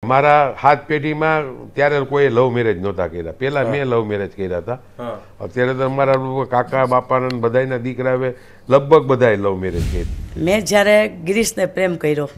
મારા હાથ પેઢીમાં ત્યારે કોઈ લવ મેરેજ નહોતા કર્યા. પેલા મેં લવ મેરેજ કર્યા હતા. અત્યારે તો અમારા કાકા બાપાના બધાના દીકરા હવે લગભગ બધાએ લવ મેરેજ કરી. મેં જ્યારે ગિરીશને પ્રેમ કર્યો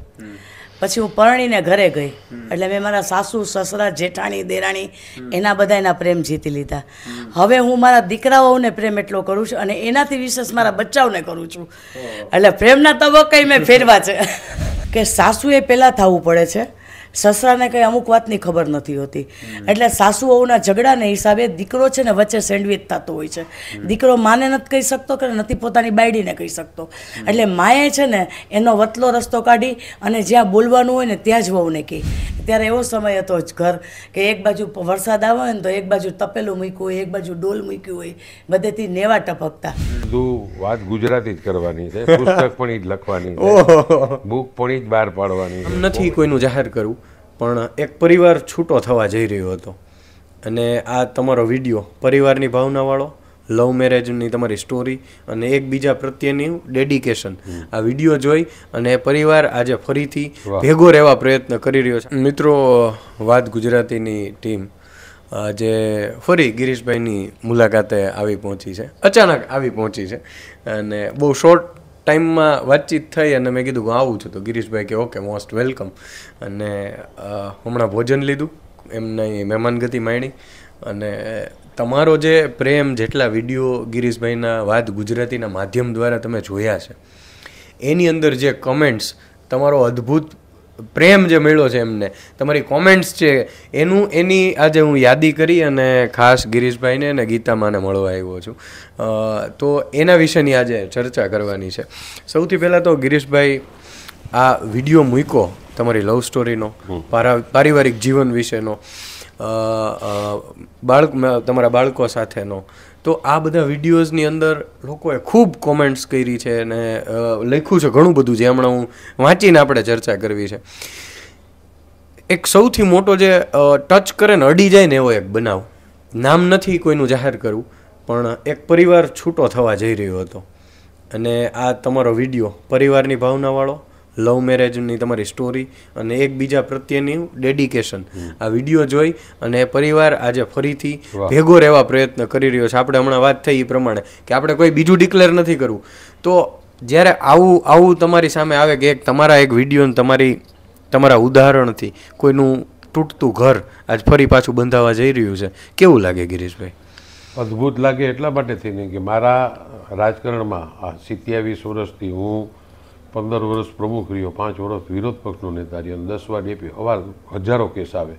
પછી હું પરણીને ઘરે ગઈ એટલે મેં મારા સાસુ સસરા જેઠાણી દેરાણી એના બધાના પ્રેમ જીતી લીધા. હવે હું મારા દીકરાઓને પ્રેમ એટલો કરું છું અને એનાથી વિશેષ મારા બચ્ચાઓને કરું છું. એટલે પ્રેમના તબક્કે મેં ફેરવા છે કે સાસુએ પહેલાં થવું પડે છે, સસરાને કંઈ અમુક વાતની ખબર નથી હોતી. એટલે સાસુઓના ઝઘડાને હિસાબે દીકરો છે ને વચ્ચે સેન્ડવિચ થતો હોય છે. દીકરો માને નથી કહી શકતો કે નથી પોતાની બાયડીને કહી શકતો. એટલે માએ છે ને એનો વતલો રસ્તો કાઢી અને જ્યાં બોલવાનું હોય ને ત્યાં જ વહુને કહી. ત્યારે એવો સમય હતો જ ઘર કે એક બાજુ વરસાદ આવે ને તો એક બાજુ તપેલું મૂક્યું હોય, એક બાજુ ડોલ મૂક્યું હોય, બધેથી નેવા ટપકતા. બધું વાત ગુજરાતી જ કરવાની છે, પુસ્તક પણ જ લખવાની છે, બુક પણ જ બહાર પાડવાની છે. નથી કોઈનું જાહેર કરવું, પણ એક પરિવાર છૂટો થવા જઈ રહ્યો હતો અને આ તમારો વિડીયો પરિવારની ભાવનાવાળો, લવ મેરેજની તમારી સ્ટોરી અને એકબીજા પ્રત્યેની ડેડિકેશન, આ વિડીયો જોઈ અને પરિવાર આજે ફરીથી ભેગો રહેવા પ્રયત્ન કરી રહ્યો છે. મિત્રો, વાત ગુજરાતીની ટીમ જે ફરી ગિરીશભાઈની મુલાકાતે આવી પહોંચી છે, અચાનક આવી પહોંચી છે અને બહુ શોર્ટ ટાઈમમાં વાતચીત થઈ અને મેં કીધું કે આવું છું તો ગિરીશભાઈ કે ઓકે મોસ્ટ વેલકમ. અને હમણાં ભોજન લીધું, એમની મહેમાનગતિ માણી અને તમારો જે પ્રેમ, જેટલા વિડીયો ગિરીશભાઈના વાત ગુજરાતીના માધ્યમ દ્વારા તમે જોયા છે એની અંદર જે કમેન્ટ્સ, તમારો અદ્ભુત પ્રેમ જે મળ્યો છે એમને, તમારી કોમેન્ટ્સ છે એની આજે હું યાદી કરી અને ખાસ ગિરીશભાઈને અને ગીતામાને મળવા આવ્યો છું. તો એના વિશેની આજે ચર્ચા કરવાની છે. સૌથી પહેલાં તો ગિરીશભાઈ, આ વિડીયો મૂક્યો તમારી લવ સ્ટોરીનો, પારિવારિક જીવન વિશેનો, તમારા બાળકો સાથેનો, તો આ બધા વિડીયોઝની અંદર લોકોએ ખૂબ કોમેન્ટ્સ કરી છે અને લખ્યું છે ઘણું બધું, જે હમણાં હું વાંચીને આપણે ચર્ચા કરવી છે. એક સૌથી મોટો જે ટચ કરે ને અડી જાય ને એવો એક બનાવ, નામ નથી કોઈનું જાહેર કરવું, પણ એક પરિવાર છૂટો થવા જઈ રહ્યો હતો અને આ તમારો વિડીયો પરિવારની ભાવનાવાળો, લવ મેરેજની તમારી સ્ટોરી અને એકબીજા પ્રત્યેની ડેડિકેશન, આ વિડીયો જોઈ અને પરિવાર આજે ફરીથી ભેગો રહેવા પ્રયત્ન કરી રહ્યો છે. આપણે હમણાં વાત થઈ એ પ્રમાણે કે આપણે કોઈ બીજું ડિક્લેર નથી કરવું. તો જ્યારે આવું તમારી સામે આવે કે તમારા એક વિડીયો તમારા ઉદાહરણથી કોઈનું તૂટતું ઘર આજ ફરી પાછું બંધાવા જઈ રહ્યું છે, કેવું લાગે ગિરીશભાઈ? અદ્ભુત લાગે એટલા માટે થઈને કે મારા રાજકારણમાં આ 27 વર્ષથી હું 15 વર્ષ પ્રમુખ રહ્યો, 5 વર્ષ વિરોધ પક્ષનો નેતા રહ્યો, 10 વાર ડેપી, હજારો કેસ આવે.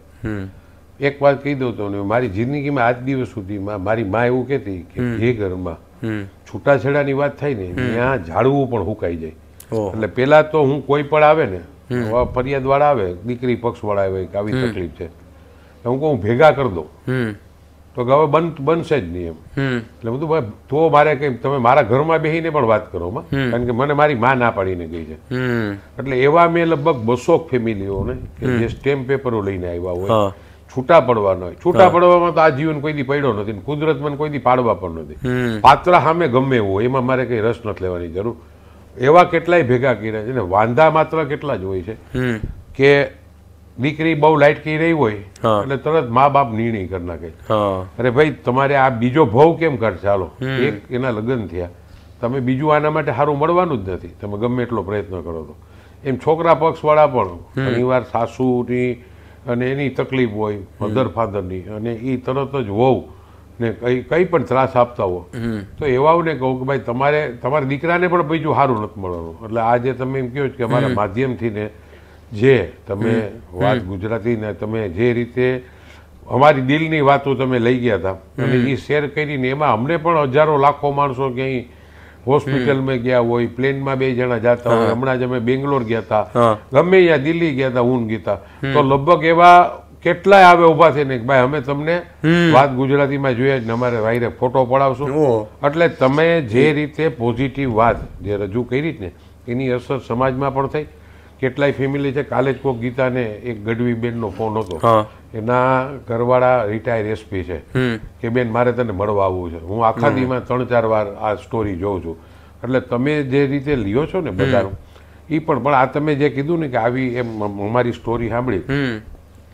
એક વાત કહી દઉં તો મારી જિંદગીમાં આજ દિવસ સુધીમાં મારી મા એવું કહેતી કે જે ઘરમાં છૂટાછેડાની વાત થાય ને ત્યાં ઝાડવું પણ હુકાઈ જાય. એટલે પેલા તો હું કોઈ પણ આવે ને ફરિયાદ વાળા આવે, દીકરી પક્ષ વાળા આવે કે આવી તકલીફ છે, હું કહું ભેગા કરી દઉં તો હવે બનશે જ નહીં એમ. એટલે બધું તો મારે કઈ તમે મારા ઘરમાં બેસીને પણ વાત કરો, કારણ કે મને મારી માં ના પાડીને ગઈ છે. એટલે એવા મેં લગભગ 200 ફેમિલીઓને જે સ્ટેમ્પ પેપરો લઈને આવ્યા હોય, છૂટા પડવાના હોય. છૂટા પડવામાં તો આ જીવન કોઈ દી પડ્યો નથી, કુદરત મને કોઈ દી પાડવા પણ નથી. પાત્ર સામે ગમે એવું હોય, એમાં મારે કઈ રસ નથી લેવાની જરૂર. એવા કેટલાય ભેગા કર્યા છે ને. વાંધા માત્ર કેટલા જ હોય છે કે દીકરી બહુ લાઈટ કરી રહી હોય એટલે તરત મા બાપ નિર્ણય કરી નાખે, અરે ભાઈ તમારે આ બીજો ભાવ કેમ કરશે, ચાલો એક એના લગ્ન થયા, તમે બીજું આના માટે સારું મળવાનું જ નથી, તમે ગમે એટલો પ્રયત્ન કરો તો. એમ છોકરા પક્ષ વાળા પણ ઘણીવાર સાસુની અને એની તકલીફ હોય, મધર ફાધરની, અને એ તરત જ વહુ ને કઈ પણ ત્રાસ આપતા હોય તો એવાઓને કહું કે ભાઈ તમારા દીકરાને પણ બીજું સારું નથી મળવાનું. એટલે આજે તમે એમ કહો કે અમારા માધ્યમથી ને જે તમે વાત ગુજરાતીને તમે જે રીતે અમારી દિલની વાતો તમે લઈ ગયા હતા અને એ શેર કરીને એમાં અમને પણ હજારો લાખો માણસો ક્યાંય હોસ્પિટલમાં ગયા હોય, પ્લેનમાં 2 જણા જતા હોય, હમણાં જ અમે બેંગ્લોર ગયા હતા, ગમે ત્યાં દિલ્હી ગયા હતા, ઊન ગીતા, તો લગભગ એવા કેટલાય આવે ઉભા થઈને કે ભાઈ અમે તમને વાત ગુજરાતીમાં જોઈએ જ ને અમારે વાયરે ફોટો પડાવશું. એટલે તમે જે રીતે પોઝિટિવ વાત જે રજૂ કરી ને એની અસર સમાજમાં પણ થઈ. કેટલાય ફેમિલી છે, કાલે જ કોઈક ગીતાને એક ગઢવી બેનનો ફોન હતો, એના ઘરવાળા રિટાયર એસપી છે કે બેન મારે તને મળવા આવવું છે. હું આખા દીમાં 3-4 વાર આ સ્ટોરી જોઉં છું. એટલે તમે જે રીતે લ્યો છો ને બધાનું એ પણ આ તમે જે કીધું ને કે આવી એમ અમારી સ્ટોરી સાંભળી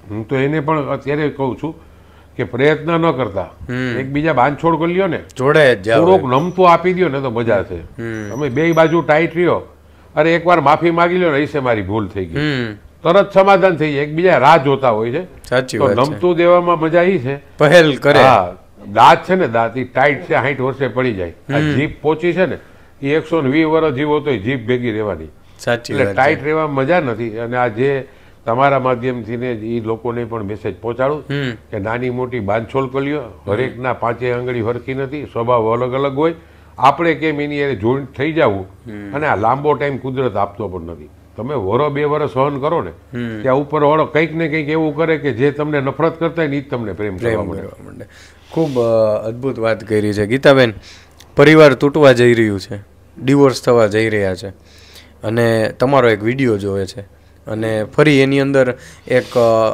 હું તો એને પણ અત્યારે કહું છું કે પ્રયત્ન ન કરતા એકબીજા બાંધછોડ કરી લ્યો ને, જોડે જ જાઓ. થોડોક નમતું આપી દો ને તો મજા છે. તમે બે બાજુ ટાઈટ રહ્યો, અરે એકવાર માફી માંગી લ્યો ને, એ મારી ભૂલ થઈ ગઈ, તરત સમાધાન થઈ જાય. એકબીજા રાહ જોતા હોય છે, સાચી તો વાત છે. નમતું દેવામાં મજા એ છે. પહેલ કરે. હા, દાંત છે ને, દાંત એ ટાઈટ છે, 60 વર્ષે પડી જાય. આ જીભ પોચી છે ને, એ 120 વર્ષ જીવો તો જીભ ભેગી રહેવાની. સાચી એટલે વાત છે. ટાઈટ રહેવામાં મજા નથી. અને આ જે તમારા માધ્યમથી ને એ લોકોને પણ મેસેજ પહોંચાડું કે નાની મોટી બાંધછોડ કરી લ્યો. હરેકના 5 આંગળી હરખી નથી, સ્વભાવ અલગ અલગ હોય. આપણે કેમ એની એ જોઈન્ટ થઈ જવું, અને આ લાંબો ટાઈમ કુદરત આપતો પણ નથી. તમે વરો 2 વર્ષ સહન કરો ને, ત્યાં ઉપર વાળો કંઈક ને કંઈક એવું કરે કે જે તમને નફરત કરતા હોય ને એ જ તમને પ્રેમ કરવા માંડે. ખૂબ અદ્ભુત વાત કરી છે ગીતાબેન. પરિવાર તૂટવા જઈ રહ્યું છે, ડિવોર્સ થવા જઈ રહ્યા છે, અને તમારો એક વિડીયો જોવે છે, અને ફરી એની અંદર એક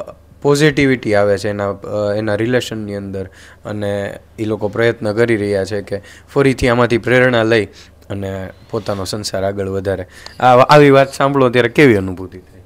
પોઝિટિવિટી આવે છે એના રિલેશનની અંદર, અને એ લોકો પ્રયત્ન કરી રહ્યા છે કે ફરીથી આમાંથી પ્રેરણા લઈ અને પોતાનો સંસાર આગળ વધારે. આવી વાત સાંભળો ત્યારે કેવી અનુભૂતિ થઈ?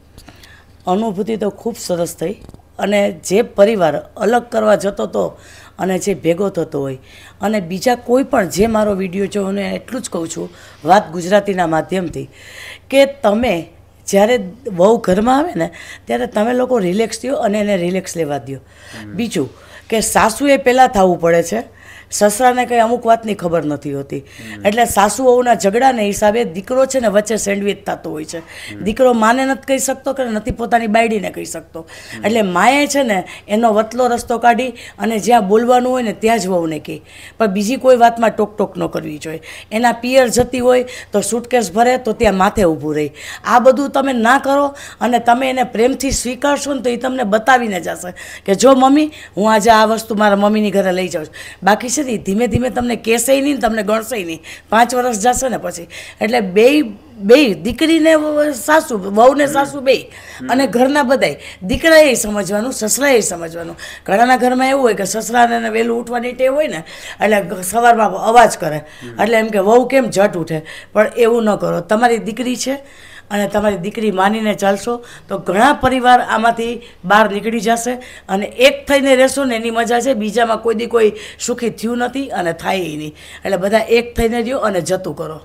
અનુભૂતિ તો ખૂબ સરસ થઈ. અને જે પરિવાર અલગ કરવા જતો હતો અને જે ભેગો થતો હોય, અને બીજા કોઈ પણ જે મારો વિડીયો જો, હું એટલું જ કહું છું વાત ગુજરાતીના માધ્યમથી, કે તમે જ્યારે વહુ ઘરમાં આવે ને ત્યારે તમે લોકો રિલેક્સ થયો અને એને રિલેક્સ લેવા દો. બીજું કે સાસુએ પહેલાં થવું પડે છે, સસરાને કંઈ અમુક વાતની ખબર નથી હોતી. એટલે સાસુ વહુના ઝઘડાને હિસાબે દીકરો છે ને વચ્ચે સેન્ડવિચ થતો હોય છે. દીકરો માને નથી કહી શકતો કે નથી પોતાની બાયડીને કહી શકતો. એટલે માએ છે ને એનો વતલો રસ્તો કાઢી અને જ્યાં બોલવાનું હોય ને ત્યાં જ વહુને કહે, પણ બીજી કોઈ વાતમાં ટોક ન કરવી જોઈએ. એના પિયર જતી હોય તો સુટકેસ ભરે તો ત્યાં માથે ઊભું રહી. આ બધું તમે ના કરો, અને તમે એને પ્રેમથી સ્વીકારશો ને તો એ તમને બતાવીને જશે કે જો મમ્મી, હું આજે આ વસ્તુ મારા મમ્મીની ઘરે લઈ જાઉં છું. બાકી છે ને ધીમે ધીમે તમને કહેશે નહીં, તમને ગણશે નહીં. 5 વર્ષ જશે ને પછી. એટલે બે દીકરીને સાસુ, વહુને સાસુ બે, અને ઘરના બધાય, દીકરાએ સમજવાનું, સસરાએ સમજવાનું. ઘણાના ઘરમાં એવું હોય કે સસરાને વહેલું ઉઠવાની ટેવ હોય ને, એટલે સવારમાં અવાજ કરે, એટલે એમ કે વહુ કેમ ઝટ ઉઠે. પણ એવું ન કરો. તમારી દીકરી છે અને તમારી દીકરી માનીને ચાલશો તો ઘણા પરિવાર આમાંથી બહાર નીકળી જશે, અને એક થઈને રહેશો ને એની મજા છે. બીજામાં કોઈ દી કોઈ સુખી થયું નથી અને થાય નહીં. એટલે બધા એક થઈને રહ્યો અને જતું કરો.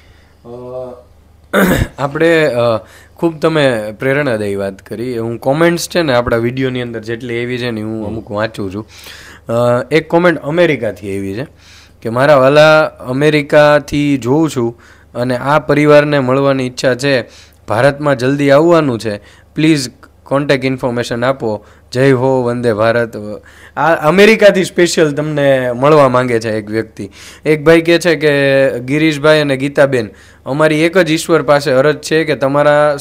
આપણે ખૂબ તમે પ્રેરણાદાયી વાત કરી. હું કોમેન્ટ્સ છે ને આપણા વિડીયોની અંદર જેટલી એવી છે ને હું અમુક વાંચું છું. એક કોમેન્ટ અમેરિકાથી એવી છે કે મારા વાલા અમેરિકાથી જોઉં છું અને આ પરિવારને મળવાની ઈચ્છા છે, ભારતમાં જલ્દી આવવાનું છે, પ્લીઝ કોન્ટેક્ટ ઇન્ફોર્મેશન આપો, જય હો, વંદે ભારત. આ અમેરિકાથી સ્પેશિયલ તમને મળવા માંગે છે એક વ્યક્તિ. એક ભાઈ કહે છે કે ગિરીશભાઈ અને ગીતાબેન, અમારી એક જ ઈશ્વર પાસે અરજ છે કે તમારા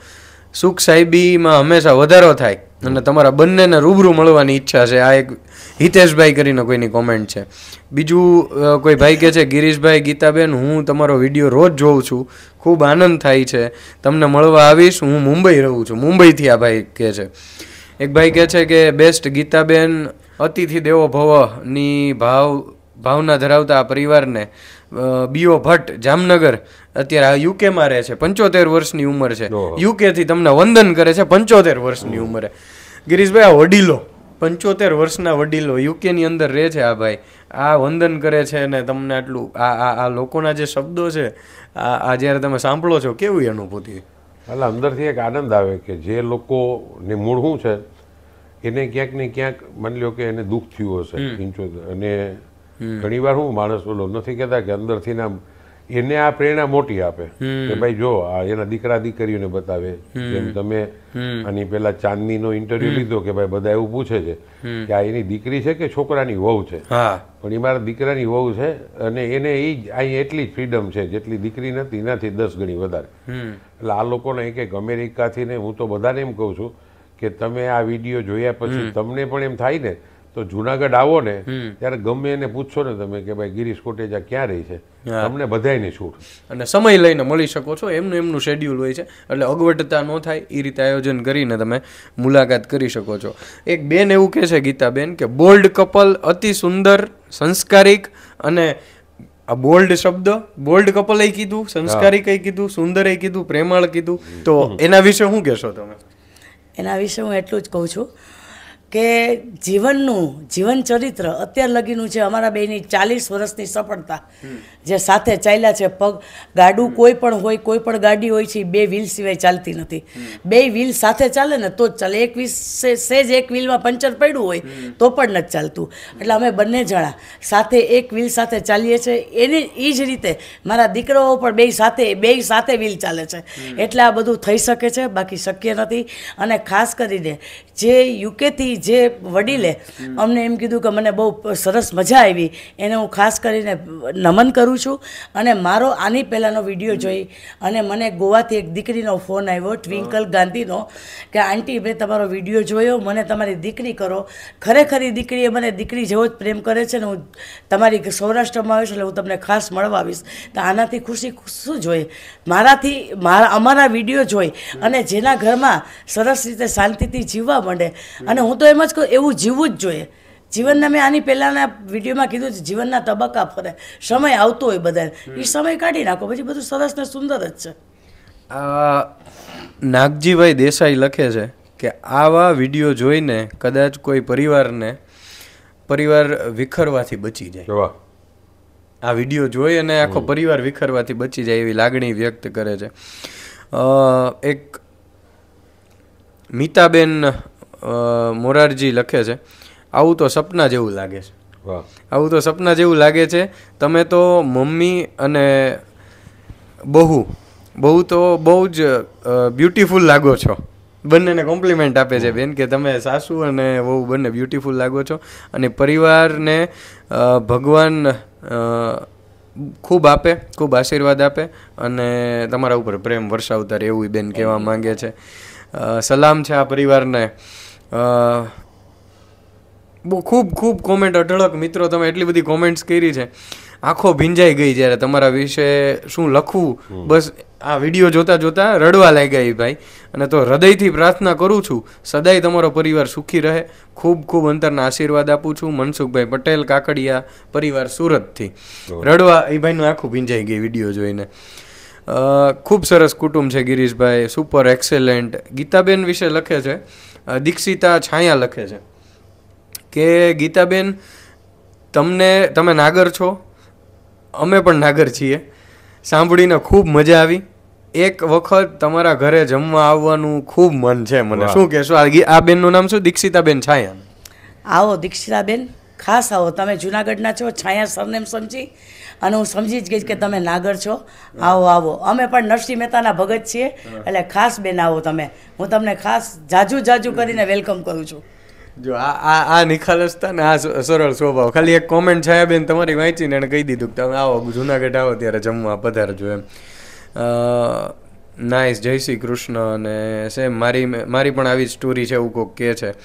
સુખ સાહેબીમાં હંમેશા વધારો થાય અને તમારા બંનેને રૂબરૂ મળવાની ઈચ્છા છે. આ એક હિતેશભાઈ કરીને કોઈની કોમેન્ટ છે. બીજું કોઈ ભાઈ કહે છે ગિરીશભાઈ, ગીતાબેન, હું તમારો વિડીયો રોજ જોઉં છું, ખૂબ આનંદ થાય છે, તમને મળવા આવીશ, હું મુંબઈ રહું છું. મુંબઈથી આ ભાઈ કહે છે. એક ભાઈ કહે છે કે બેસ્ટ ગીતાબેન, અતિથિ દેવો ભવની ભાવના ધરાવતા આ પરિવારને બીઓ ભટ્ટ, જામનગર, અત્યારે યુકેમાં રહે છે, 75 વર્ષની ઉંમર છે, યુકેથી તમને વંદન કરે છે 75 વર્ષની ઉંમરે. ગિરીશભાઈ, આ વડીલો, 75 વર્ષના વડીલો યુકેની અંદર રહે છે, આ ભાઈ આ વંદન કરે છે અને તમને આટલું આ લોકોના જે શબ્દો છે આ જ્યારે તમે સાંભળો છો કેવી અનુભૂતિ? એટલે અંદરથી એક આનંદ આવે કે જે લોકોને મૂળ શું છે એને ક્યાંક ને ક્યાંક માની લો કે એને દુઃખ થયું હશે 75, અને ઘણી વાર હું માણસ બોલો નથી કહેતા કે અંદરથી ના એને આ પ્રેરણા મોટી આપે કે ભાઈ જો આ એના દીકરા દીકરીઓને બતાવે. જેમ તમે આની પેલા ચાંદનીનો ઇન્ટરવ્યુ લીધો કે ભાઈ બધા એવું પૂછે છે કે આ એની દીકરી છે કે છોકરાની વહુ છે, પણ એ મારા દીકરાની વહુ છે, અને એને એ જ અહીં એટલી જ ફ્રીડમ છે જેટલી દીકરી નથી, એનાથી 10 ગણી વધારે. એટલે આ લોકોને એક અમેરિકાથી ને હું તો બધાને એમ કહું છું કે તમે આ વિડીયો જોયા પછી તમને પણ એમ થાય ને તો જુનાગઢ આવો ને ત્યારે ગમે એને પૂછશો ને તમે કે ભાઈ ગિરીશ કોટેચા ક્યાં રહી છે, તમને બધાયને છૂટ, અને સમય લઈને મળી શકો છો. એમનું શેડ્યુલ હોય છે, એટલે અગવડતા ન થાય એ રીતે આયોજન કરીને તમે મુલાકાત કરી શકો છો. એક બેન એવું કહે છે ગીતાબેન કે બોલ્ડ કપલ, અતિ સુંદર, સંસ્કારિક, અને આ બોલ્ડ શબ્દ, બોલ્ડ કપલ એ કીધું, સંસ્કારિક એ કીધું, સુંદર એ કીધું, પ્રેમાળ કીધું, તો એના વિશે શું કહેશો તમે? એના વિશે હું એટલું જ કહું છું કે જીવન ચરિત્ર અત્યાર લગીનું છે અમારા બેની 40 વર્ષની સફળતા જે સાથે ચાલ્યા છે. પગ ગાડું કોઈ પણ હોય, કોઈ પણ ગાડી હોય છે, 2 વ્હીલ સિવાય ચાલતી નથી. 2 વ્હીલ સાથે ચાલે ને તો જ ચાલે. એક વ્હીલમાં પંચર પડ્યું હોય તો પણ નથી ચાલતું. એટલે અમે બંને જણા સાથે એક વ્હીલ સાથે ચાલીએ છીએ. એ જ રીતે મારા દીકરાઓ પણ બે સાથે વ્હીલ ચાલે છે. એટલે આ બધું થઈ શકે છે, બાકી શક્ય નથી. અને ખાસ કરીને જે યુકેથી જે વડીલે અમને એમ કીધું કે મને બહુ સરસ મજા આવી, એને હું ખાસ કરીને નમન કરું છું. અને મારો આની પહેલાંનો વિડીયો જોઈ અને મને ગોવાથી એક દીકરીનો ફોન આવ્યો, ટ્વિંકલ ગાંધીનો, કે આંટી મેં તમારો વિડીયો જોયો, મને તમારી દીકરી કરો. ખરેખર એ દીકરીએ મને દીકરી જેવો જ પ્રેમ કરે છે ને હું તમારી સૌરાષ્ટ્રમાં આવીશ એટલે હું તમને ખાસ મળવા આવીશ. તો આનાથી ખુશી શું જોઈએ? અમારા વિડીયો જોઈ અને જેના ઘરમાં સરસ રીતે શાંતિથી જીવવા માંડે. અને હું તો એમ જ કહું એવું જીવવું જ જોઈએ. જીવનના મેં આની પહેલાંના વિડીયોમાં કીધું છે, જીવનના તબક્કા ફરે, સમય આવતો હોય બધાને, એ સમય કાઢી નાખો, પછી બધું સરસ ને સુંદર જ છે. નાગજીભાઈ દેસાઈ લખે છે કે આવા વિડીયો જોઈને કદાચ કોઈ પરિવાર વિખરવાથી બચી જાય. આ વિડીયો જોઈ અને આખો પરિવાર વિખરવાથી બચી જાય એવી લાગણી વ્યક્ત કરે છે. એક મીતાબેન મોરારજી લખે છે, આવું તો સપના જેવું લાગે છે. આવું તો સપના જેવું લાગે છે. તમે તો મમ્મી અને બહુ તો બહુ જ બ્યુટીફુલ લાગો છો. બંનેને કોમ્પ્લિમેન્ટ આપે છે બેન કે તમે સાસુ અને બહુ બંને બ્યુટીફુલ લાગો છો. અને પરિવારને ભગવાન ખૂબ આપે, ખૂબ આશીર્વાદ આપે અને તમારા ઉપર પ્રેમ વરસાવતા રહે એવું બેન કહેવા માંગે છે. સલામ છે આ પરિવારને. બહુ ખૂબ કોમેન્ટ અઢળક મિત્રો, તમે એટલી બધી કોમેન્ટ્સ કરી છે, આંખો ભીંજાઈ ગઈ જ્યારે તમારા વિશે શું લખવું. બસ આ વિડીયો જોતા રડવા લાગ્યા એ ભાઈ. અને તો હૃદયથી પ્રાર્થના કરું છું સદાય તમારો પરિવાર સુખી રહે. ખૂબ અંતરના આશીર્વાદ આપું છું. મનસુખભાઈ પટેલ, કાકડિયા પરિવાર, સુરતથી. રડવા એ ભાઈનું આંખું ભીંજાઈ ગઈ વિડીયો જોઈને. ખૂબ સરસ કુટુંબ છે ગિરીશભાઈ, સુપર એક્સેલન્ટ. ગીતાબેન વિશે લખે છે, દીક્ષિતા છાયા લખે છે કે ગીતાબેન તમે નાગર છો, અમે પણ નાગર છીએ. સાંભળીને ખૂબ મજા આવી. એક વખત તમારા ઘરે જમવા આવવાનું ખૂબ મન છે મને. શું કહેશો? આ બેનનું નામ શું? દીક્ષિતાબેન છાયા. આવો દીક્ષિતાબેન, ખાસ આવો. તમે જુનાગઢના છો, છાયા સરનેમ સમજી અને હું સમજી જ ગઈ કે તમે નાગર છો. આવો. અમે પણ નરસિંહ મહેતાના ભગત છીએ, એટલે ખાસ બેન આવો તમે. હું તમને ખાસ જાજુ કરીને વેલકમ કરું છું. જો આ નિખાલસતા ને આ સરળ સ્વભાવ. ખાલી એક કોમેન્ટ છાયાબેન તમારી વાંચીને એને કહી દીધું કે તમે આવો જુનાગઢ આવો ત્યારે જમવા પધારજો એમ. નાઇસ. જય શ્રી કૃષ્ણ. અને સેમ મારી પણ આવી સ્ટોરી છે એવું કોઈક કહે છે.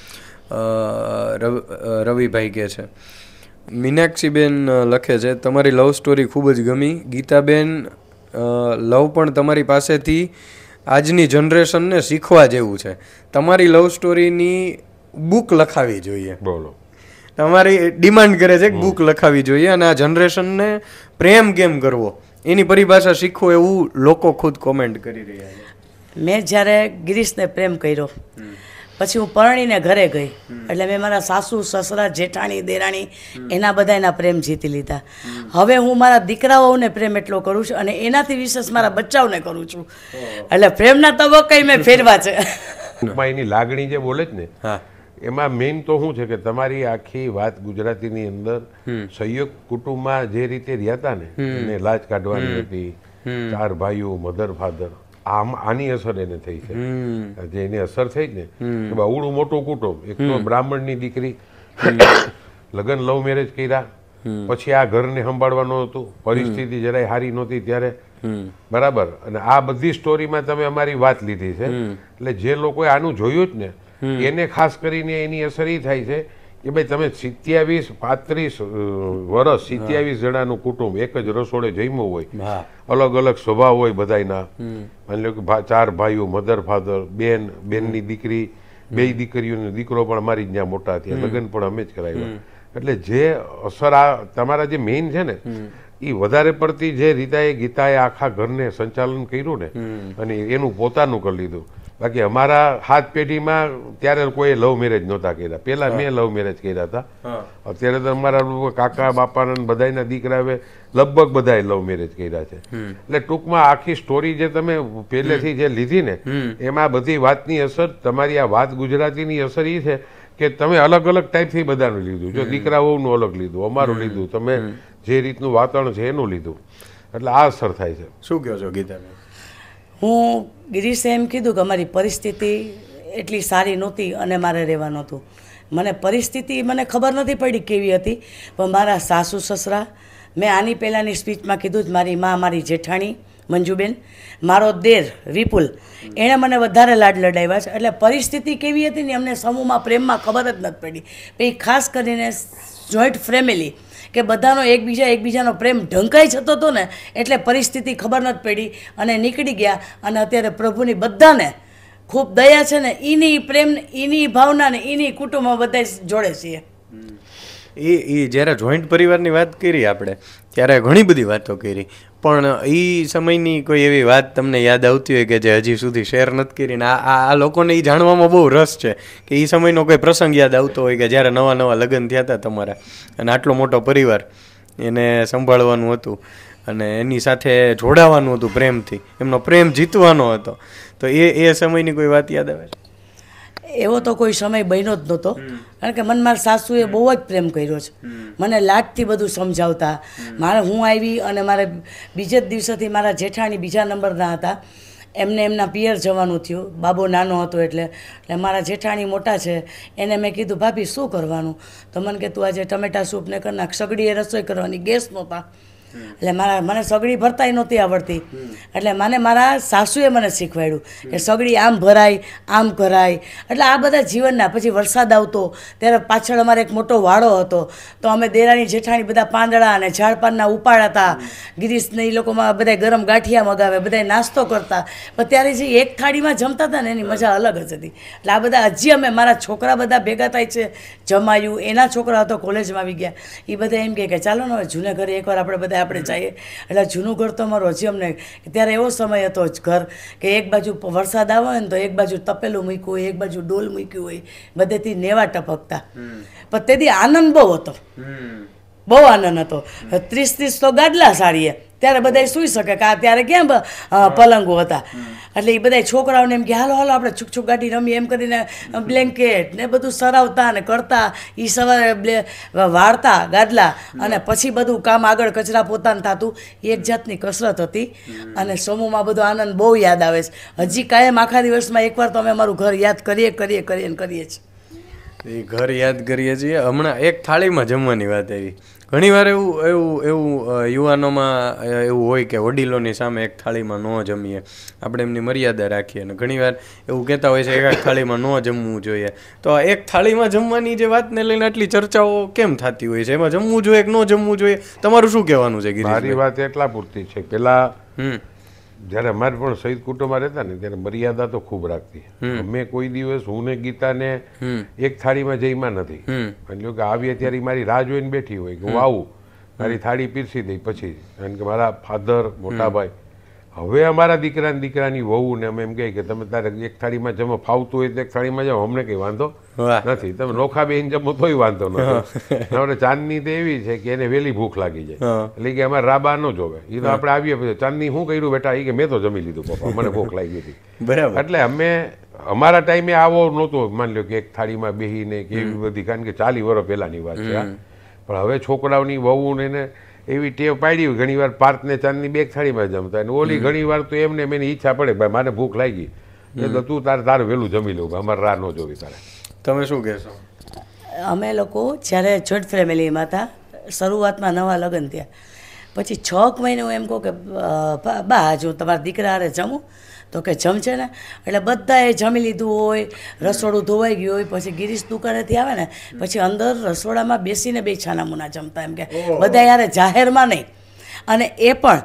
રવિભાઈ કહે છે. મીનાક્ષીબેન લખે છે, તમારી લવ સ્ટોરી ખૂબ જ ગમી ગીતાબેન. લવ પણ તમારી પાસેથી આજની જનરેશનને શીખવા જેવું છે. તમારી લવ સ્ટોરીની બુક લખાવી જોઈએ. બોલો, તમારી ડિમાન્ડ કરે છે કે બુક લખાવી જોઈએ અને આ જનરેશનને પ્રેમ કેમ કરવો એની પરિભાષા શીખવો એવું લોકો ખુદ કોમેન્ટ કરી રહ્યા છે. મેં જ્યારે ગિરીશને પ્રેમ કર્યો પછી હું પરણીને ઘરે ગઈ એટલે મેં મારા સાસુ, સસરા, જેઠાણી, દેરાણી એના બધાના પ્રેમ જીતી લીધા. હવે હું મારા દીકરાઓને પ્રેમ એટલો કરું છું અને એનાથી વિશેષ મારા બચ્ચાઓને કરું છું. એટલે પ્રેમના તબક્કા મેં ફેરવા છે. એની લાગણી જે બોલે છે ને, એમાં મેઇન તો શું છે કે તમારી આખી વાત ગુજરાતીની અંદર સંયુક્ત કુટુંબમાં જે રીતે રહ્યા હતા ને, એને લાજ કાઢવાની હતી, 4 ભાઈઓ, મધર ફાધર, આની અસર એને થઈ છે. જે એની અસર થઈ ને કે બહુડું મોટું કુટુંબ, એક તો બ્રાહ્મણની દીકરી, લગ્ન લવ મેરેજ કર્યા, પછી આ ઘરને સંભાળવાનું હતું, પરિસ્થિતિ જરાય સારી નહોતી ત્યારે, બરાબર. અને આ બધી સ્ટોરીમાં તમે અમારી વાત લીધી છે. એટલે જે લોકોએ આનું જોયું જ ને એને ખાસ કરીને એની અસર એ થાય છે કે ભાઈ તમે 27-35 વર્ષ 27 જણાનું કુટુંબ એક જ રસોડે જમ્યું હોય, અલગ અલગ સ્વભાવ હોય બધાના. માની લો કે 4 ભાઈઓ, મધર ફાધર, બેનની દીકરી, 2 દીકરીઓનો દીકરો પણ અમારી ત્યાં મોટા થયા, લગ્ન પણ અમે જ કરાવ્યા. એટલે જે અસર આ તમારા જે મેઇન છે ને એ વધારે પડતી જે રીતાએ ગીતાએ આખા ઘરને સંચાલન કર્યું ને અને એનું પોતાનું કરી લીધું. બાકી અમારા હાથ પેઢીમાં ત્યારે કોઈ લવ મેરેજ નહોતા કર્યા. પહેલા મેં લવ મેરેજ કર્યા હતા. અત્યારે તો અમારા કાકા બાપાના બધાના દીકરાએ લગભગ બધાએ લવ મેરેજ કર્યા છે. એટલે ટૂંકમાં આખી સ્ટોરી જે તમે પહેલેથી જે લીધી ને એમાં બધી વાતની અસર, તમારી આ વાત ગુજરાતીની અસર એ છે કે તમે અલગ અલગ ટાઈપથી બધાનું લીધું. જો દીકરા વહુનું અલગ લીધું, અમારું લીધું, તમે જે રીતનું વાતાવરણ છે એનું લીધું, એટલે આ અસર થાય છે. શું કહો છો ગીતાબેન? હું ગિરીશે એમ કીધું કે અમારી પરિસ્થિતિ એટલી સારી નહોતી અને મારે રહેવાનું હતું. મને પરિસ્થિતિ મને ખબર નથી પડી કેવી હતી, પણ મારા સાસુ સસરા, મેં આની પહેલાંની સ્પીચમાં કીધું જ, મારી મા, મારી જેઠાણી મંજુબેન, મારો દેર વિપુલ, એણે મને વધારે લાડ લડાવ્યા છે. એટલે પરિસ્થિતિ કેવી હતી ને અમને સમૂહમાં પ્રેમમાં ખબર જ નથી પડી. પછી ખાસ કરીને જોઈન્ટ ફેમિલી કે બધાનો એકબીજાનો પ્રેમ ઢંકાઈ જતો હતો ને, એટલે પરિસ્થિતિ ખબર નથી પડી અને નીકળી ગયા. અને અત્યારે પ્રભુની બધાને ખૂબ દયા છે ને, એની પ્રેમ, એની ભાવના ને એની કુટુંબમાં બધા જોડે છીએ. એ જ્યારે જોઈન્ટ પરિવારની વાત કરી આપણે ત્યારે ઘણી બધી વાતો કરી, પણ એ સમયની કોઈ એવી વાત તમને યાદ આવતી હોય કે જે હજી સુધી શેર નથી કરી ને આ લોકોને એ જાણવામાં બહુ રસ છે કે એ સમયનો કોઈ પ્રસંગ યાદ આવતો હોય કે જ્યારે નવા નવા લગ્ન થયા હતા તમારા અને આટલો મોટો પરિવાર એને સંભાળવાનું હતું અને એની સાથે જોડાવાનું હતું પ્રેમથી, એમનો પ્રેમ જીતવાનો હતો, તો એ સમયની કોઈ વાત યાદ આવે છે? એવો તો કોઈ સમય બન્યો જ નહોતો, કારણ કે મને મારા સાસુએ બહુ જ પ્રેમ કર્યો છે. મને લાડથી બધું સમજાવતા. હું આવી અને મારે બીજે જ દિવસેથી મારા જેઠાણી બીજા નંબરના હતા, એમને એમના પિયર જવાનું થયું. બાબો નાનો હતો એટલે મારા જેઠાણી મોટા છે, એને મેં કીધું ભાભી શું કરવાનું? તો મને કે તું આજે ટમેટા સૂપ ને કરી નાખ. સગડીએ રસોઈ કરવાની, ગેસ નહોતા, એટલે મને સગડી ભરતાય નહોતી આવડતી. એટલે મારા સાસુએ મને શીખવાડ્યું કે સગડી આમ ભરાય, આમ કરાય. એટલે આ બધા જીવનના. પછી વરસાદ આવતો ત્યારે પાછળ અમારે એક મોટો વાડો હતો, તો અમે દેરાણી જેઠાણી બધા પાંદડા અને ઝાડપાનના ઉપાડતા. ગિરીશને એ લોકોમાં બધા ગરમ ગાંઠિયા મગાવે, બધા નાસ્તો કરતા. પણ ત્યારે જે એક થાળીમાં જમતા હતા ને એની મજા અલગ જ હતી. એટલે આ બધા હજી અમે, મારા છોકરા બધા ભેગા થાય છે, જમાયું, એના છોકરા તો કોલેજમાં આવી ગયા, એ બધા એમ કહે કે ચાલો ને હવે જૂને ઘરે એકવાર આપણે બધા આપણે જઈએ. એટલે જૂનું ઘર તો અમારું હજી અમને, ત્યારે એવો સમય હતો જ ઘર કે એક બાજુ વરસાદ આવે ને તો એક બાજુ તપેલું મૂક્યું હોય, એક બાજુ ડોલ મૂક્યું હોય, બધેથી નેવા ટપકતા. પણ તેથી આનંદ બહુ હતો, બહુ આનંદ હતો. 30 તો ગાદલા સાડીએ ત્યારે બધા સૂઈ શકે કે ત્યારે ક્યાં પલંગો હતા. એટલે એ બધા છોકરાઓને એમ કે હાલો હાલો આપણે છુક છુક ગાડી રમીએ એમ કરીને બ્લેન્કેટ ને બધું સરાવતા ને કરતા. એ સવારે વાળતા ગાદલા અને પછી બધું કામ આગળ કચરા પોતાને થતું. એક જાતની કસરત હતી અને સમૂહમાં બધો આનંદ બહુ યાદ આવે છે. હજી કાયમ આખા દિવસમાં એકવાર તો અમે અમારું ઘર યાદ કરીએ છીએ. એ ઘર યાદ કરીએ છીએ. હમણાં એક થાળીમાં જમવાની વાત આવી. ઘણીવાર એવું યુવાનોમાં એવું હોય કે વડીલોની સામે એક થાળીમાં ન જમીએ, આપણે એમની મર્યાદા રાખીએ, અને ઘણીવાર એવું કહેતા હોય છે એક થાળીમાં ન જમવું જોઈએ. તો એક થાળીમાં જમવાની જે વાતને લઈને આટલી ચર્ચાઓ કેમ થતી હોય છે? એમાં જમવું જોઈએ કે ન જમવું જોઈએ, તમારું શું કહેવાનું છે? મારી વાત એટલા પૂરતી છે, પેલા જ્યારે અમારે પણ શહીદ કુટુંબમાં રહેતા ને ત્યારે મર્યાદા તો ખૂબ રાખતી. અમે કોઈ દિવસ હું ને ગીતાને એક થાળીમાં જઈમાં નથી. એટલે કે આવી અત્યારે મારી રાહ જોઈને બેઠી હોય કે હું આવું, મારી થાળી પીરસી દઈ પછી. કારણ કે મારા ફાધર, મોટા ભાઈ, હવે અમારા દીકરાની વહુ ને અમે એમ કહે કે તમે તારે એક થાળીમાં જમો, ફાવતું હોય તો એક થાળીમાં જાઓ, અમને કંઈ વાંધો નથી, તમે નોખા બેહીને જમો તોય વાંધો નથી. આપણે ચાંદની તો એવી છે કે એને વહેલી ભૂખ લાગી જાય, એટલે કે અમારે રાબા ન જોવે. એ તો આપણે આવીએ પછી ચાંદની શું કર્યું બેટા, એ કે મેં તો જમી લીધું પપ્પા, મને ભૂખ લાગી હતી. બરાબર. એટલે અમે અમારા ટાઈમે આવો નહોતો, માની લો કે એક થાળીમાં બેહીને કે એવી બધી, કારણ કે 40 વર્ષ પહેલાની વાત છે. પણ હવે છોકરાઓની વહુ ને એવી ટેવ પાડી હોય, ઘણી વાર પાર્થને ચાંદની બે થાળીમાં જમતા, અને ઓલી ઘણી વાર તો એમને એની ઈચ્છા પડે ભાઈ મારે ભૂખ લાગી એટલે તું તારે વહેલું જમી લઉં, અમારે રાહ ન જોવી તારે. તમે શું કહેશો? અમે લોકો જ્યારે જોઈન્ટ ફેમિલીમાં હતા, શરૂઆતમાં નવા લગ્ન થયા પછી 6 મહિને હું એમ કહું કે બા જો તમારા દીકરા હારે જમું, તો કે જમશે ને. એટલે બધાએ જમી લીધું હોય, રસોડું ધોવાઈ ગયું હોય, પછી ગિરીશ દુકાનેથી આવે ને પછી અંદર રસોડામાં બેસીને બે છાનામુના જમતા, એમ કે બધા યારે જાહેરમાં નહીં. અને એ પણ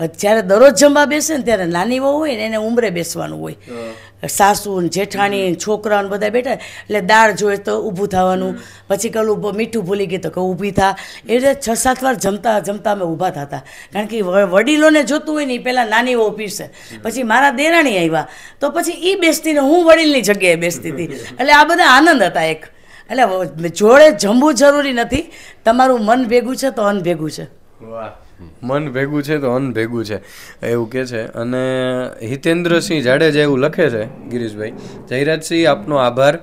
જ્યારે દરરોજ જમવા બેસે ને ત્યારે નાની વહુ હોય ને એને ઉંમરે બેસવાનું હોય, સાસુ ને જેઠાણી છોકરા ને બધા બેઠા એટલે દાળ જોઈએ તો ઊભું થવાનું, પછી પેલું મીઠું ભૂલી ગયું તો કે ઊભી થા, એ રીતે 6-7 વાર જમતા જમતા અમે ઊભા થતા, કારણ કે વડીલોને જોતું હોય ને એ પહેલાં નાની વહુ પીરસે, પછી મારા દેરાણી આવ્યા તો પછી એ બેસતી ને હું વડીલની જગ્યાએ બેસતી હતી, એટલે આ બધા આનંદ હતા એક. એટલે જોડે જમવું જરૂરી નથી, તમારું મન ભેગું છે તો અન્ન ભેગું છે. વાહ, મન ભેગું છે તો અન્ન ભેગું છે એવું કે છે. અને હિતેન્દ્રસિંહ જાડેજા એવું લખે છે ગિરીશભાઈ, જયરાજસિંહ આપનો આભાર.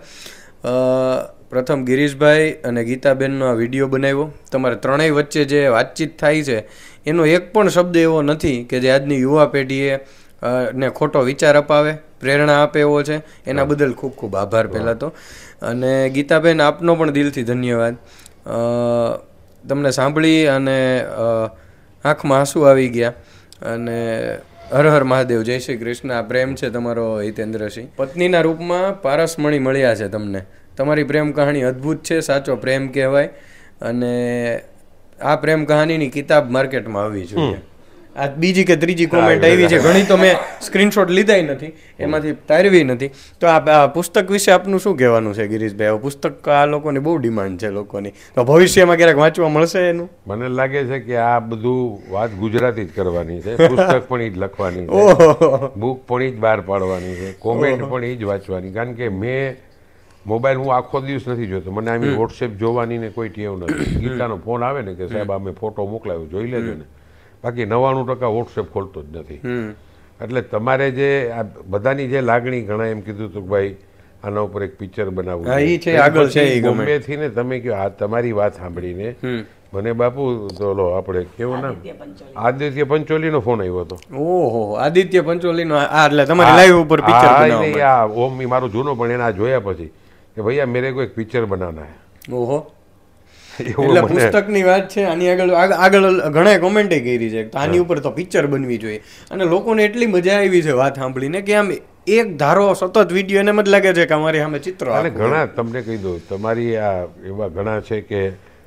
પ્રથમ ગિરીશભાઈ અને ગીતાબેનનો આ વિડીયો બનાવ્યો, તમારે ત્રણેય વચ્ચે જે વાતચીત થાય છે એનો એક પણ શબ્દ એવો નથી કે જે આજની યુવા પેઢીએ ને ખોટો વિચાર અપાવે, પ્રેરણા આપે એવો છે. એના બદલ ખૂબ ખૂબ આભાર પહેલાં તો. અને ગીતાબેન આપનો પણ દિલથી ધન્યવાદ. તમને સાંભળી અને આંખમાં આંસુ આવી ગયા. અને હર હર મહાદેવ, જય શ્રી કૃષ્ણ. આ પ્રેમ છે તમારો હિતેન્દ્રસિંહ. પત્નીના રૂપમાં પારસમણી મળ્યા છે તમને. તમારી પ્રેમ કહાણી અદ્ભુત છે, સાચો પ્રેમ કહેવાય. અને આ પ્રેમ કહાનીની કિતાબ માર્કેટમાં આવવી જોઈએ. આ બીજી કે ત્રીજી કોમેન્ટ આવી છે, ઘણી તો મેં સ્ક્રીનશોટ લીધાય નથી, એમાંથી તારવી નથી. તો આ પુસ્તક વિશે આપનું શું કહેવાનું છે ગિરીશભાઈ? પુસ્તક આ લોકોની બહુ ડિમાન્ડ છે લોકોની, તો ભવિષ્યમાં ક્યારેક વાંચવા મળશે એનું? મને લાગે છે કે આ બધું વાત ગુજરાતી જ કરવાની છે, પુસ્તક પણ એ જ લખવાની છે, બુક પણ એ જ બહાર પાડવાની છે, કોમેન્ટ પણ એ જ વાંચવાની. કારણ કે મેં મોબાઈલ હું આખો દિવસ નથી જોતો, મને આમ વોટ્સએપ જોવાની ને કોઈ ટેવ નથી. ગીતાનો ફોન આવે ને કે સાહેબ અમે ફોટો મોકલાવ્યો જોઈ લેજો ને, બાકી 99% વોટ્સએપ ખોલતો જ નથી. એટલે તમારે જે આ બધાની જે લાગણી, ઘણા એમ કીધું હતું કે ભાઈ આના ઉપર એક પિક્ચર બનાવવું છે, બોમ્બેથી ને તમે કહો આ તમારી વાત સાંભળીને મને બાપુ તો આપણે કેવું નામ, આદિત્ય પંચોલીનો ફોન આવ્યો હતો. ઓહો, આદિત્ય પંચોલીનો, એટલે તમારી લાઈવ ઉપર પિક્ચર બનાવવા. ઓમ મારો જૂનો પણ એના જોયા પછી કે ભૈયા મેરે કોઈ પિક્ચર બનાના હે. ઓહો, એટલે પુસ્તકની વાત છે. આની આગળ ઘણા કોમેન્ટ કરી છે આની ઉપર તો પિક્ચર બનવી જોઈએ. અને લોકોને એટલી મજા આવી છે વાત સાંભળીને કે આમ એક ધારો સતત વિડીયો એને જ લાગે છે કે અમારી સામે ચિત્ર. અને ઘણા તમને કહી દઉં, તમારી આ એવા ઘણા છે કે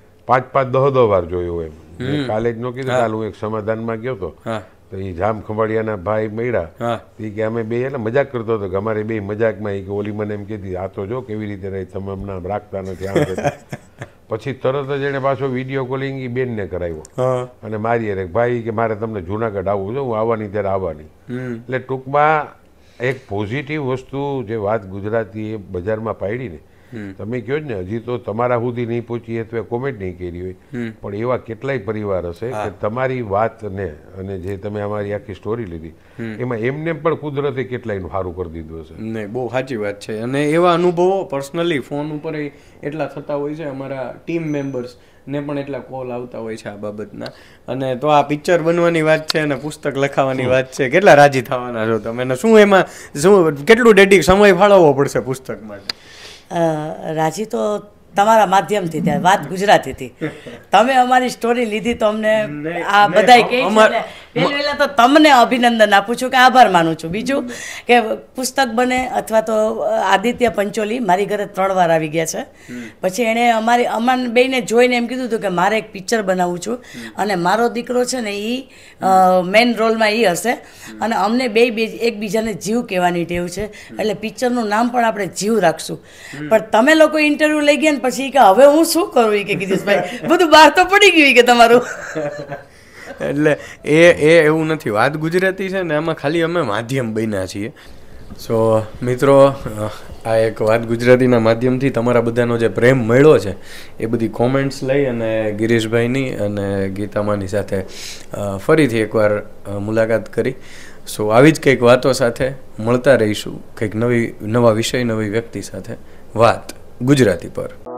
5-10 વાર જોયું એમ. કાલે જ નો કીધું, કાલે હું એક સમાધાનમાં ગયો હતો તો એ જામ ખંભાળિયાના ભાઈ મળ્યા, કે અમે બે એટલે મજાક કરતો હતો કે અમારે બે મજાકમાં કે ઓલી મને એમ કીધી આ તો જો કેવી રીતે રહી, તમે હમણાં રાખતા નથી. પછી તરત જ એને પાછો વિડીયો કોલિંગ એ બેનને કરાવ્યો અને મારી અરે ભાઈ કે મારે તમને જુનાગઢ આવવું છે, હું આવવાની ત્યારે આવવાની. એટલે ટૂંકમાં એક પોઝિટિવ વસ્તુ જે વાત ગુજરાતી એ બજારમાં પાડી ને, તમે કહો જ ને, હજી તો તમારા સુધી નહીં પહોંચી એ તો એ કોમેન્ટ નહીં કરી હોય, પણ એવા કેટલાય પરિવાર હશે કે તમારી વાતને અને જે તમે અમારી આખી સ્ટોરી લીધી એમાં એમને પણ કુદરતે કેટલાયનું સારું કરી દીધું હશે. નહીં, બહુ સાચી વાત છે. અને એવા અનુભવો પર્સનલી ફોન ઉપર એટલા થતા હોય છે, અમારા ટીમ મેમ્બર્સ ને પણ એટલા કોલ આવતા હોય છે આ બાબતના. અને તો આ પિક્ચર બનવાની વાત છે અને પુસ્તક લખાવાની વાત છે, કેટલા રાજી થવાના છો તમે? શું એમાં શું કેટલું સમય ફાળવવો પડશે પુસ્તક માટે? રાજી તો તમારા માધ્યમથી, ત્યાં વાત ગુજરાતીથી તમે અમારી સ્ટોરી લીધી તો અમને આ બધાય કહે છે. પહેલાં તો તમને અભિનંદન આપું છું કે આભાર માનું છું. બીજું કે પુસ્તક બને અથવા તો આદિત્ય પંચોલી મારી ઘરે 3 વાર આવી ગયા છે. પછી એણે અમારે બેયને જોઈને એમ કીધું હતું કે મારે એક પિક્ચર બનાવવું છું અને મારો દીકરો છે ને એ મેઇન રોલમાં એ હશે અને અમને બે એકબીજાને જીવ કહેવાની ટેવ છે, એટલે પિક્ચરનું નામ પણ આપણે જીવ રાખશું. પણ તમે લોકો ઇન્ટરવ્યૂ લઈ ગયા ને પછી કે હવે હું શું કરું કે ગિરીશભાઈ બધું બહાર તો પડી ગયું કે તમારું. એટલે એ એવું નથી, વાત ગુજરાતી છે ને એમાં ખાલી અમે માધ્યમ બન્યા છીએ. સો મિત્રો, આ એક વાત ગુજરાતીના માધ્યમથી તમારા બધાનો જે પ્રેમ મળ્યો છે એ બધી કોમેન્ટ્સ લઈ અને ગિરીશભાઈની અને ગીતામાની સાથે ફરીથી એકવાર મુલાકાત કરી. સો આવી જ કંઈક વાતો સાથે મળતા રહીશું, કંઈક નવા વિષય નવી વ્યક્તિ સાથે વાત ગુજરાતી પર.